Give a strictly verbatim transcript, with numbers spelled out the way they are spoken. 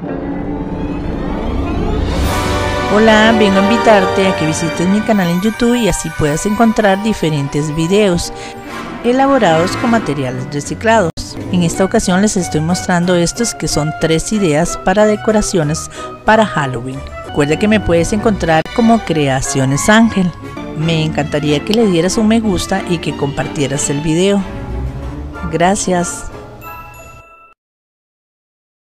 Hola, vengo a invitarte a que visites mi canal en YouTube y así puedas encontrar diferentes videos elaborados con materiales reciclados. En esta ocasión les estoy mostrando estos que son tres ideas para decoraciones para Halloween. Recuerda que me puedes encontrar como Creaciones Ángel. Me encantaría que le dieras un me gusta y que compartieras el video. Gracias.